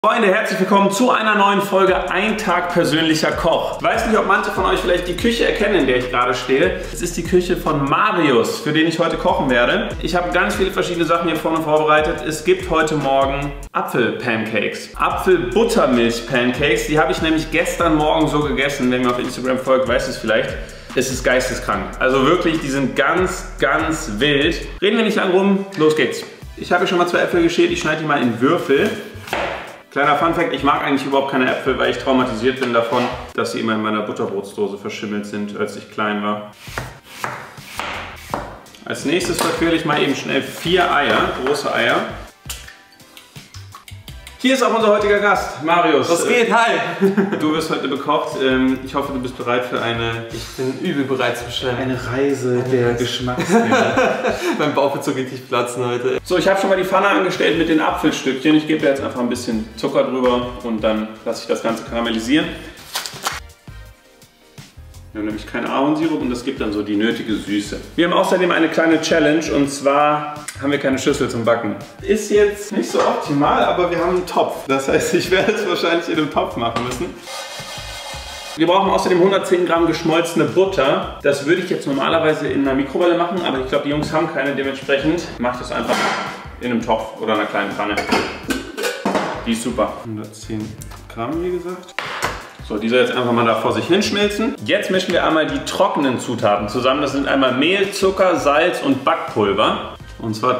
Freunde, herzlich willkommen zu einer neuen Folge Ein Tag persönlicher Koch. Ich weiß nicht, ob manche von euch vielleicht die Küche erkennen, in der ich gerade stehe. Es ist die Küche von Marius, für den ich heute kochen werde. Ich habe ganz viele verschiedene Sachen hier vorne vorbereitet. Es gibt heute Morgen Apfel-Pancakes, Apfel-Buttermilch-Pancakes. Die habe ich nämlich gestern Morgen so gegessen. Wenn mir auf Instagram folgt, weiß es vielleicht. Es ist geisteskrank. Also wirklich, die sind ganz, ganz wild. Reden wir nicht lang rum, los geht's. Ich habe hier schon mal 2 Äpfel geschält. Ich schneide die mal in Würfel. Kleiner Funfact, ich mag eigentlich überhaupt keine Äpfel, weil ich traumatisiert bin davon, dass sie immer in meiner Butterbrotsdose verschimmelt sind, als ich klein war. Als nächstes verquirle ich mal eben schnell 4 Eier, große Eier. Hier ist auch unser heutiger Gast, Marius. Was geht? Hi! Du wirst heute bekocht. Ich hoffe, du bist bereit für eine... Ich bin übel bereit zu bestellen. Eine Reise der Geschmackssinne. Mein Bauch wird so richtig platzen heute. So, ich habe schon mal die Pfanne angestellt mit den Apfelstückchen. Ich gebe jetzt einfach ein bisschen Zucker drüber und dann lasse ich das Ganze karamellisieren. Wir haben nämlich keinen Ahornsirup und das gibt dann so die nötige Süße. Wir haben außerdem eine kleine Challenge und zwar haben wir keine Schüssel zum Backen. Ist jetzt nicht so optimal, aber wir haben einen Topf. Das heißt, ich werde es wahrscheinlich in einem Topf machen müssen. Wir brauchen außerdem 110 Gramm geschmolzene Butter. Das würde ich jetzt normalerweise in einer Mikrowelle machen, aber ich glaube, die Jungs haben keine. Dementsprechend mache ich das einfach in einem Topf oder einer kleinen Pfanne. Die ist super. 110 Gramm, wie gesagt. So, die soll jetzt einfach mal da vor sich hinschmilzen. Jetzt mischen wir einmal die trockenen Zutaten zusammen. Das sind einmal Mehl, Zucker, Salz und Backpulver. Und zwar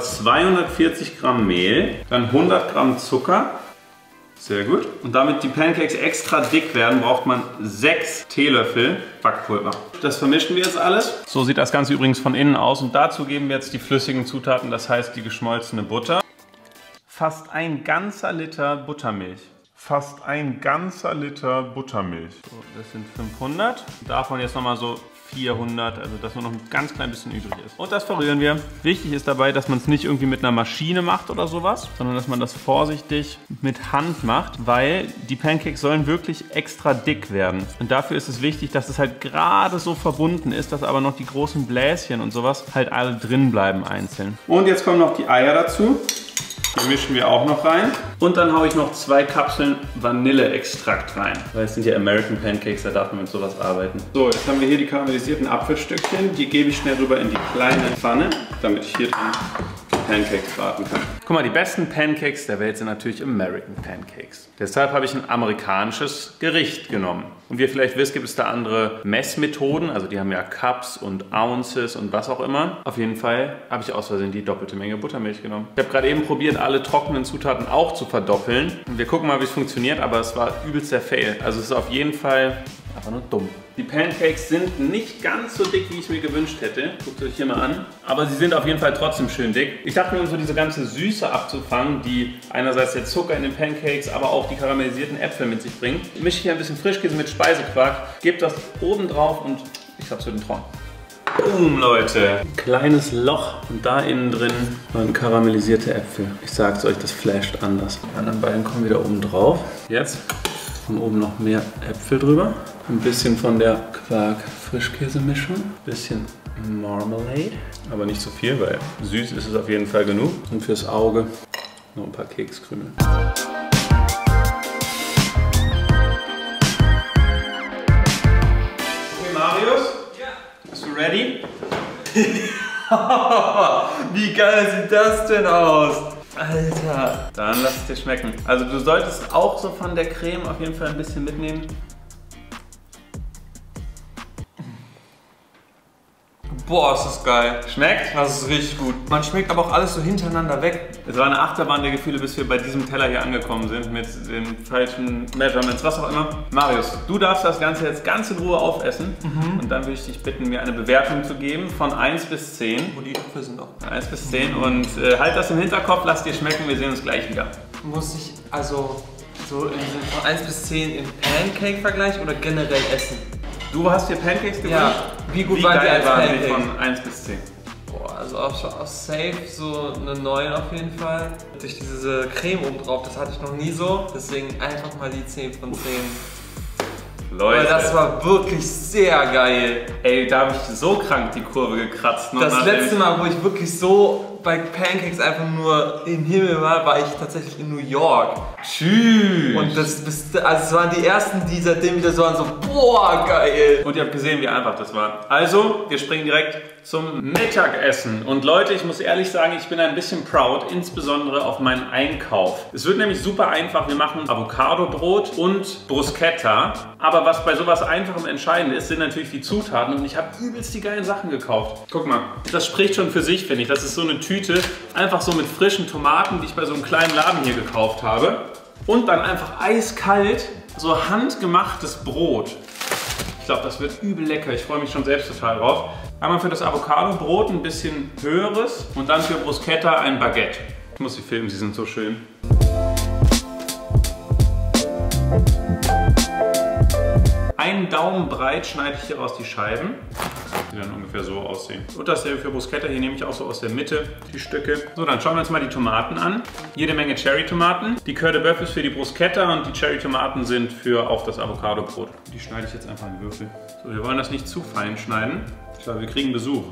240 Gramm Mehl, dann 100 Gramm Zucker. Sehr gut. Und damit die Pancakes extra dick werden, braucht man 6 Teelöffel Backpulver. Das vermischen wir jetzt alles. So sieht das Ganze übrigens von innen aus. Und dazu geben wir jetzt die flüssigen Zutaten, das heißt die geschmolzene Butter. Fast ein ganzer Liter Buttermilch. Fast ein ganzer Liter Buttermilch. So, das sind 500. Davon jetzt nochmal so 400, also dass nur noch ein ganz klein bisschen übrig ist. Und das verrühren wir. Wichtig ist dabei, dass man es nicht irgendwie mit einer Maschine macht oder sowas, sondern dass man das vorsichtig mit Hand macht, weil die Pancakes sollen wirklich extra dick werden. Und dafür ist es wichtig, dass es halt gerade so verbunden ist, dass aber noch die großen Bläschen und sowas halt alle drin bleiben einzeln. Und jetzt kommen noch die Eier dazu. Die mischen wir auch noch rein. Und dann haue ich noch 2 Kapseln Vanilleextrakt rein. Weil es sind ja American Pancakes, da darf man mit sowas arbeiten. So, jetzt haben wir hier die karamellisierten Apfelstückchen. Die gebe ich schnell rüber in die kleine Pfanne, damit ich hier drin Pancakes braten kann. Guck mal, die besten Pancakes der Welt sind natürlich American Pancakes. Deshalb habe ich ein amerikanisches Gericht genommen. Und wie ihr vielleicht wisst, gibt es da andere Messmethoden. Also die haben ja Cups und Ounces und was auch immer. Auf jeden Fall habe ich aus Versehen die doppelte Menge Buttermilch genommen. Ich habe gerade eben probiert, alle trockenen Zutaten auch zu verdoppeln. Und wir gucken mal, wie es funktioniert, aber es war übelst der Fail. Also es ist auf jeden Fall einfach nur dumm. Die Pancakes sind nicht ganz so dick, wie ich es mir gewünscht hätte. Guckt euch hier mal an. Aber sie sind auf jeden Fall trotzdem schön dick. Ich dachte mir, um so diese ganze Süße abzufangen, die einerseits der Zucker in den Pancakes, aber auch die karamellisierten Äpfel mit sich bringt, mische ich hier ein bisschen Frischkäse mit Speisequark, gebe das oben drauf und ich hab's für den Traum. Boom, Leute. Kleines Loch und da innen drin waren karamellisierte Äpfel. Ich sag's euch, das flasht anders. Die anderen beiden kommen wieder oben drauf. Jetzt kommen oben noch mehr Äpfel drüber. Ein bisschen von der Quark-Frischkäse-Mischung. Ein bisschen Marmalade. Aber nicht so viel, weil süß ist es auf jeden Fall genug. Und fürs Auge noch ein paar Kekskrümel. Okay, Marius? Ja. Bist du ready? Wie geil sieht das denn aus? Alter. Dann lass es dir schmecken. Also du solltest auch so von der Creme auf jeden Fall ein bisschen mitnehmen. Boah, ist das geil. Schmeckt? Das ist richtig gut. Man schmeckt aber auch alles so hintereinander weg. Es war eine Achterbahn der Gefühle, bis wir bei diesem Teller hier angekommen sind, mit den falschen Measurements, was auch immer. Marius, du darfst das Ganze jetzt ganz in Ruhe aufessen. Und dann würde ich dich bitten, mir eine Bewertung zu geben von 1 bis 10. Wo die Äpfel sind auch. 1 bis 10 und halt das im Hinterkopf, lass dir schmecken, wir sehen uns gleich wieder. Muss ich also so im Sinne von 1 bis 10 im Pancake-Vergleich oder generell essen? Du hast dir Pancakes gewünscht? Ja. Wie gut waren die als Pancakes? Von 1 bis 10? Boah, also auch safe so eine 9 auf jeden Fall. Durch diese Creme oben drauf, das hatte ich noch nie so. Deswegen einfach mal die 10 von 10. Leute. Aber das war wirklich sehr geil. Ey, da habe ich so krank die Kurve gekratzt. Das letzte Mal, wo ich wirklich so bei Pancakes einfach nur im Himmel war ich tatsächlich in New York. Tschüss. Und es waren die ersten, die seitdem wieder so waren, so, boah, geil. Und ihr habt gesehen, wie einfach das war. Also, wir springen direkt zum Mittagessen. Und Leute, ich muss ehrlich sagen, ich bin ein bisschen proud, insbesondere auf meinen Einkauf. Es wird nämlich super einfach. Wir machen Avocado-Brot und Bruschetta. Aber was bei sowas Einfachem entscheidend ist, sind natürlich die Zutaten. Und ich habe übelst die geilen Sachen gekauft. Guck mal, das spricht schon für sich, finde ich. Das ist so eine Tüte, einfach so mit frischen Tomaten, die ich bei so einem kleinen Laden hier gekauft habe. Und dann einfach eiskalt so handgemachtes Brot. Ich glaube, das wird übel lecker. Ich freue mich schon selbst total drauf. Einmal für das Avocado-Brot ein bisschen höheres und dann für Bruschetta ein Baguette. Ich muss sie filmen, sie sind so schön. Einen Daumen breit schneide ich hier raus die Scheiben, die dann ungefähr so aussehen. Und dasselbe für Bruschetta, hier nehme ich auch so aus der Mitte die Stücke. So, dann schauen wir uns mal die Tomaten an. Jede Menge Cherry-Tomaten. Die Coeur de Boeuf ist für die Bruschetta und die Cherry-Tomaten sind für auf das Avocado-Brot. Die schneide ich jetzt einfach in Würfel. So, wir wollen das nicht zu fein schneiden. Ich glaube, wir kriegen Besuch.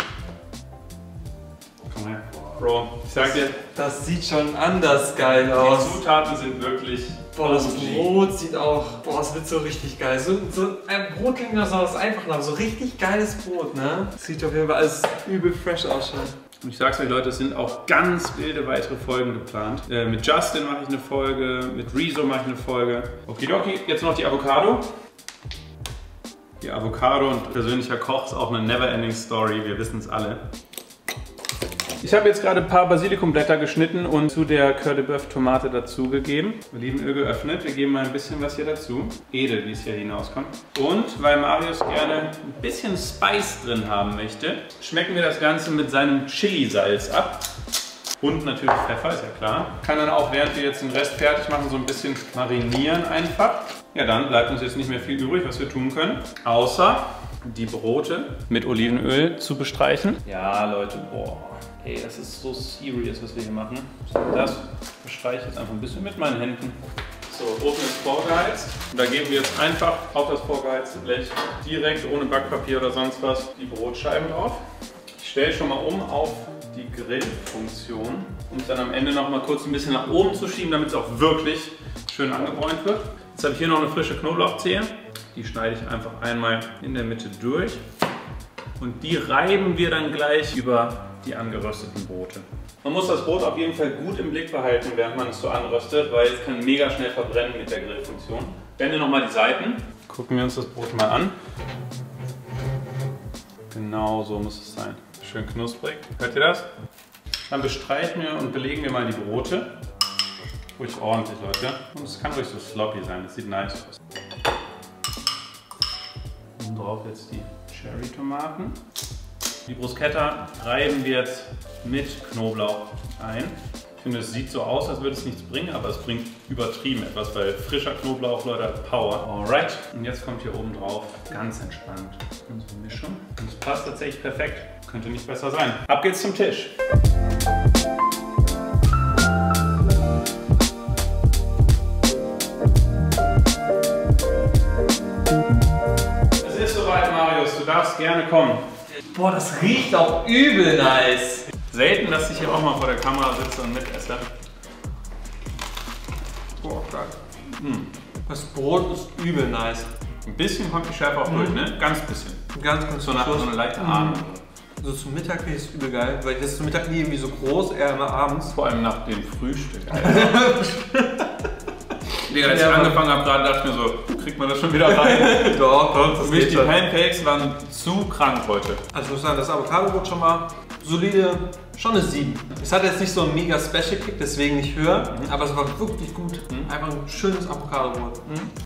Komm her. Bro, ich sag dir, das sieht schon anders geil aus. Die Zutaten sind wirklich... Boah, das Brot sieht auch, boah, es wird so richtig geil. So ein Brot klingt noch so was Einfaches, aber so richtig geiles Brot, ne? Sieht auf jeden Fall alles übel fresh aus schon. Und ich sag's euch, Leute, es sind auch ganz wilde weitere Folgen geplant. Mit Justin mache ich eine Folge, mit Rezo mache ich eine Folge. Okidoki, jetzt noch die Avocado. Die Avocado und persönlicher Koch ist auch eine never-ending Story, wir wissen es alle. Ich habe jetzt gerade ein paar Basilikumblätter geschnitten und zu der Coeur de Boeuf Tomate dazugegeben. Olivenöl geöffnet. Wir geben mal ein bisschen was hier dazu. Edel, wie es hier hinauskommt. Und weil Marius gerne ein bisschen Spice drin haben möchte, schmecken wir das Ganze mit seinem Chili-Salz ab. Und natürlich Pfeffer, ist ja klar. Kann dann auch, während wir jetzt den Rest fertig machen, so ein bisschen marinieren einfach. Ja, dann bleibt uns jetzt nicht mehr viel übrig, was wir tun können. Außer die Brote mit Olivenöl zu bestreichen. Ja, Leute, boah. Ey, das ist so serious, was wir hier machen. Das bestreiche ich jetzt einfach ein bisschen mit meinen Händen. So, Ofen ist vorgeheizt. Und da geben wir jetzt einfach auf das vorgeheizte Blech direkt ohne Backpapier oder sonst was die Brotscheiben drauf. Ich stelle schon mal um auf die Grillfunktion, um es dann am Ende noch mal kurz ein bisschen nach oben zu schieben, damit es auch wirklich schön angebräunt wird. Jetzt habe ich hier noch eine frische Knoblauchzehe. Die schneide ich einfach einmal in der Mitte durch. Und die reiben wir dann gleich über die angerösteten Brote. Man muss das Brot auf jeden Fall gut im Blick behalten, während man es so anröstet, weil es kann mega schnell verbrennen mit der Grillfunktion. Wende nochmal die Seiten. Gucken wir uns das Brot mal an. Genau so muss es sein. Schön knusprig. Hört ihr das? Dann bestreichen wir und belegen wir mal die Brote. Ruhig ordentlich, Leute. Und es kann ruhig so sloppy sein. Das sieht nice aus. Und drauf jetzt die Cherry-Tomaten. Die Bruschetta reiben wir jetzt mit Knoblauch ein. Ich finde, es sieht so aus, als würde es nichts bringen, aber es bringt übertrieben etwas, weil frischer Knoblauch, Leute, hat Power. Alright, und jetzt kommt hier oben drauf ganz entspannt unsere Mischung. Und es passt tatsächlich perfekt. Könnte nicht besser sein. Ab geht's zum Tisch. Es ist soweit, Marius. Du darfst gerne kommen. Boah, das riecht auch übel nice. Selten, dass ich hier auch mal vor der Kamera sitze und mitesse. Boah, geil. Das Brot ist übel nice. Ein bisschen kommt die Schärfe auch durch, ne? Ganz bisschen. Ganz so eine leichte Ahnung. So zum Mittag finde ich es übel geil, weil ich das zum Mittag nie irgendwie so groß, eher immer abends. Vor allem nach dem Frühstück, Alter. Digga, als ich angefangen habe, gerade dachte ich mir so, kriegt man das schon wieder rein? Doch, für mich die Pancakes waren zu krank heute. Also ich muss sagen, das Avocado-Brot schon mal solide, schon eine 7. Es hat jetzt nicht so einen mega Special Kick, deswegen nicht höher, aber es war wirklich gut. Einfach ein schönes Avocado-Brot.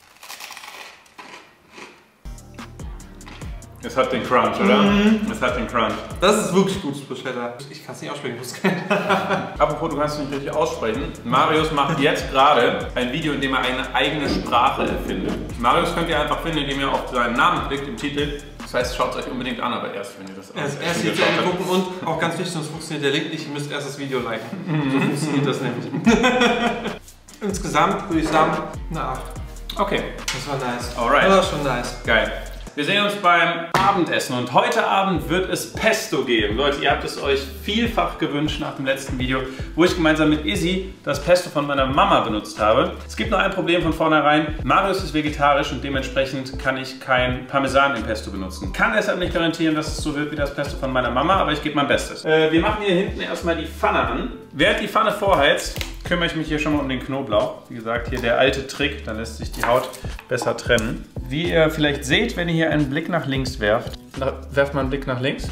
Es hat den Crunch, oder? Es hat den Crunch. Das ist wirklich gutes Bruschetta. Ich kann es nicht aussprechen, Apropos, du kannst es nicht richtig aussprechen. Marius macht jetzt gerade ein Video, in dem er eine eigene Sprache erfindet. Marius könnt ihr einfach finden, indem ihr auf seinen Namen klickt im Titel. Das heißt, schaut es euch unbedingt an, aber erst, wenn ihr das erst die Seite gucken und auch ganz wichtig, sonst funktioniert der Link nicht. Ihr müsst erst das Video liken. So funktioniert das nämlich. Insgesamt würde ich sagen, eine 8. Okay. Das war nice. Alright. Das war schon nice. Geil. Wir sehen uns beim Abendessen und heute Abend wird es Pesto geben. Leute, ihr habt es euch vielfach gewünscht nach dem letzten Video, wo ich gemeinsam mit Izzy das Pesto von meiner Mama benutzt habe. Es gibt noch ein Problem von vornherein. Marius ist vegetarisch und dementsprechend kann ich kein Parmesan im Pesto benutzen. Kann deshalb nicht garantieren, dass es so wird wie das Pesto von meiner Mama, aber ich gebe mein Bestes. Wir machen hier hinten erstmal die Pfanne an. Während die Pfanne vorheizt, kümmere ich mich hier schon mal um den Knoblauch. Wie gesagt, hier der alte Trick, dann lässt sich die Haut besser trennen. Wie ihr vielleicht seht, wenn ihr hier einen Blick nach links werft. Werft mal einen Blick nach links.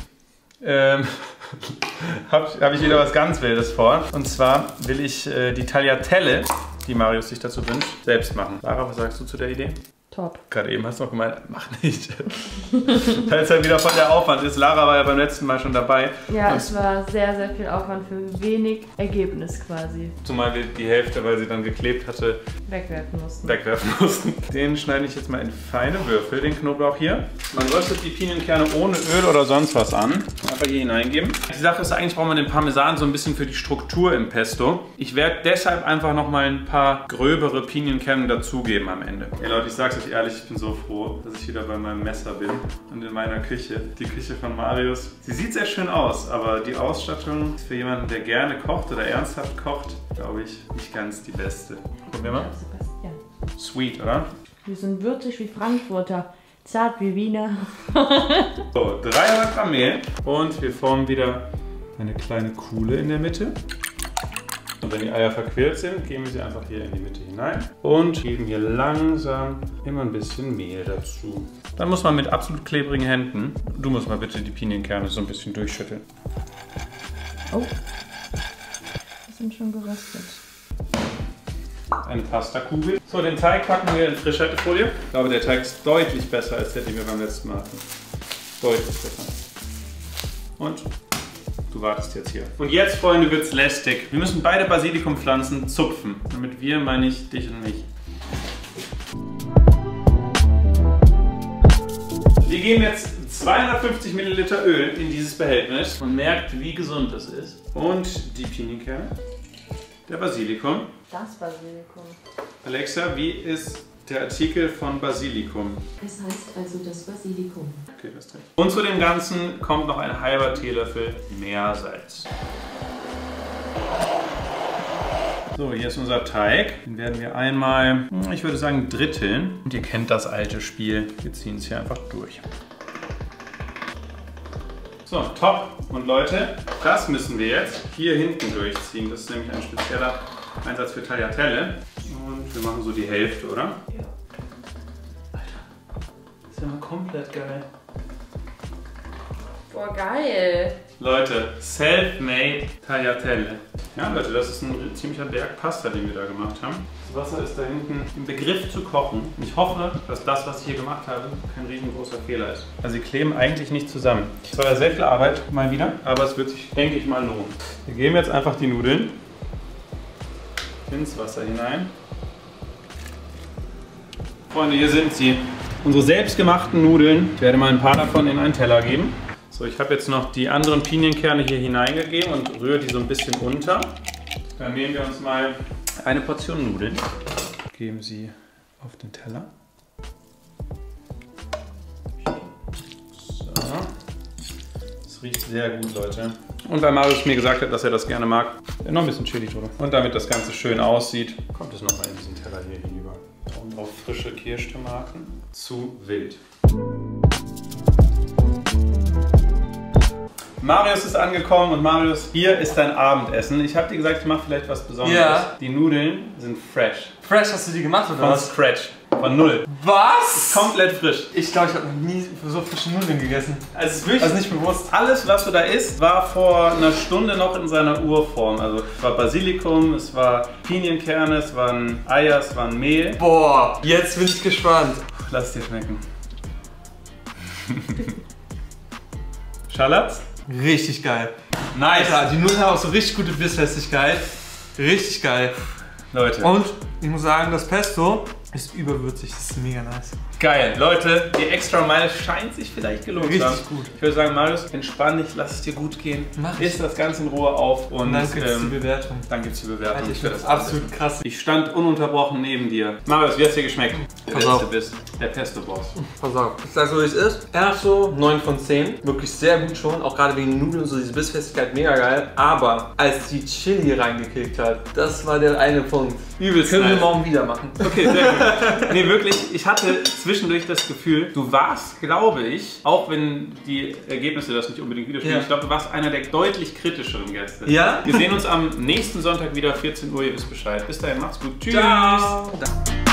Hab ich wieder was ganz Wildes vor. Und zwar will ich die Tagliatelle, die Marius sich dazu wünscht, selbst machen. Lara, was sagst du zu der Idee? Top. Gerade eben hast du noch gemeint, mach nicht. Weil es ja wieder voll der Aufwand ist. Lara war ja beim letzten Mal schon dabei. Ja, es war sehr, sehr viel Aufwand für wenig Ergebnis quasi. Zumal wir die Hälfte, weil sie dann geklebt hatte, wegwerfen mussten. Den schneide ich jetzt mal in feine Würfel, den Knoblauch hier. Man röstet die Pinienkerne ohne Öl oder sonst was an. Einfach hier hineingeben. Die Sache ist, eigentlich braucht man den Parmesan so ein bisschen für die Struktur im Pesto. Ich werde deshalb einfach noch mal ein paar gröbere Pinienkerne dazugeben am Ende. Ey Leute, ich sag's euch ehrlich, ich bin so froh, dass ich wieder bei meinem Messer bin und in meiner Küche. Die Küche von Marius. Sie sieht sehr schön aus, aber die Ausstattung ist für jemanden, der gerne kocht oder ernsthaft kocht, glaube ich, nicht ganz die beste. Probieren wir. Sebastian. Sweet, oder? Wir sind würzig wie Frankfurter, zart wie Wiener. So, 300 Gramm Mehl und wir formen wieder eine kleine Kuhle in der Mitte. Und wenn die Eier verquirlt sind, geben wir sie einfach hier in die Mitte hinein und geben hier langsam immer ein bisschen Mehl dazu. Dann muss man mit absolut klebrigen Händen, du musst mal bitte die Pinienkerne so ein bisschen durchschütteln. Oh, die sind schon geröstet. Eine Pastakugel. So, den Teig packen wir in Frischhaltefolie. Ich glaube, der Teig ist deutlich besser als der, den wir beim letzten Mal hatten. Deutlich besser. Und du wartest jetzt hier. Und jetzt, Freunde, wird's lästig. Wir müssen beide Basilikumpflanzen zupfen. Und mit wir meine ich dich und mich. Wir geben jetzt 250 Milliliter Öl in dieses Behältnis und merkt, wie gesund das ist. Und die Pinienkerne, der Basilikum. Das Basilikum. Alexa, wie ist der Artikel von Basilikum? Es heißt also das Basilikum. Okay, das recht. Und zu dem Ganzen kommt noch ein halber Teelöffel Meersalz. So, hier ist unser Teig. Den werden wir einmal, ich würde sagen, dritteln. Und ihr kennt das alte Spiel. Wir ziehen es hier einfach durch. So, top. Und Leute, das müssen wir jetzt hier hinten durchziehen. Das ist nämlich ein spezieller Einsatz für Tagliatelle. Und wir machen so die Hälfte, oder? Ja. Alter, das ist ja mal komplett geil. Boah, geil. Leute, self-made Tagliatelle. Ja, Leute, das ist ein ziemlicher Berg Pasta, den wir da gemacht haben. Das Wasser ist da hinten im Begriff zu kochen. Und ich hoffe, dass das, was ich hier gemacht habe, kein riesengroßer Fehler ist. Also sie kleben eigentlich nicht zusammen. Es war ja sehr viel Arbeit, mal wieder, aber es wird sich, denke ich mal, lohnen. Wir geben jetzt einfach die Nudeln ins Wasser hinein. Freunde, hier sind sie. Unsere selbstgemachten Nudeln. Ich werde mal ein paar davon in einen Teller geben. So, ich habe jetzt noch die anderen Pinienkerne hier hineingegeben und rühre die so ein bisschen unter. Dann nehmen wir uns mal eine Portion Nudeln. Geben sie auf den Teller. So. Das riecht sehr gut, Leute. Und weil Marius mir gesagt hat, dass er das gerne mag, noch ein bisschen Chili drüber. Und damit das Ganze schön aussieht, kommt es nochmal in diesen Teller hier hinüber. Und auf frische Kirschtomaten. Zu wild. Marius ist angekommen und Marius, hier ist dein Abendessen. Ich habe dir gesagt, ich mache vielleicht was Besonderes. Ja. Die Nudeln sind fresh. Fresh, hast du die gemacht oder Von was? Scratch. Von null. Was? Komplett frisch. Ich glaube, ich habe noch nie so frische Nudeln gegessen. Also, es ist wirklich, Also nicht bewusst. alles, was du da isst, war vor einer Stunde noch in seiner Urform. Also es war Basilikum, es war Pinienkerne, es waren Eier, es waren Mehl. Boah, jetzt bin ich gespannt. Lass es dir schmecken. Schallat's? Richtig geil. Nice. Alter, die Nudeln haben auch so richtig gute Bissfestigkeit. Richtig geil. Leute. Und ich muss sagen, das Pesto Ist überwürzig, das ist mega nice. Geil, Leute, die extra Meile scheint sich vielleicht gelohnt zu haben. Richtig gut. Ich würde sagen, Marius, entspann dich, lass es dir gut gehen. Mach ich. Iss das Ganze in Ruhe auf und dann gibt's die Bewertung. Dann gibt's die Bewertung. Alter, ich für finde das absolut krass. Ich stand ununterbrochen neben dir. Marius, wie hat's dir geschmeckt? Pass Der auf. Letzte bist. Der Pesto-Boss. Pass auf. Ich sag so, wie es ist. Erso 9 von 10. Wirklich sehr gut schon. Auch gerade wegen den Nudeln, so diese Bissfestigkeit, mega geil. Aber als die Chili reingekickt hat, das war der eine Punkt. Übelst Können wir nice. morgen wieder machen. Okay, sehr gut. Nee, wirklich, ich hatte zwischendurch das Gefühl, du warst, glaube ich, auch wenn die Ergebnisse das nicht unbedingt widerspiegeln, Ja. ich glaube, du warst einer der deutlich kritischeren Gäste. Ja? Wir sehen uns am nächsten Sonntag wieder, 14 Uhr, ihr wisst Bescheid. Bis dahin, macht's gut. Tschüss. Ciao.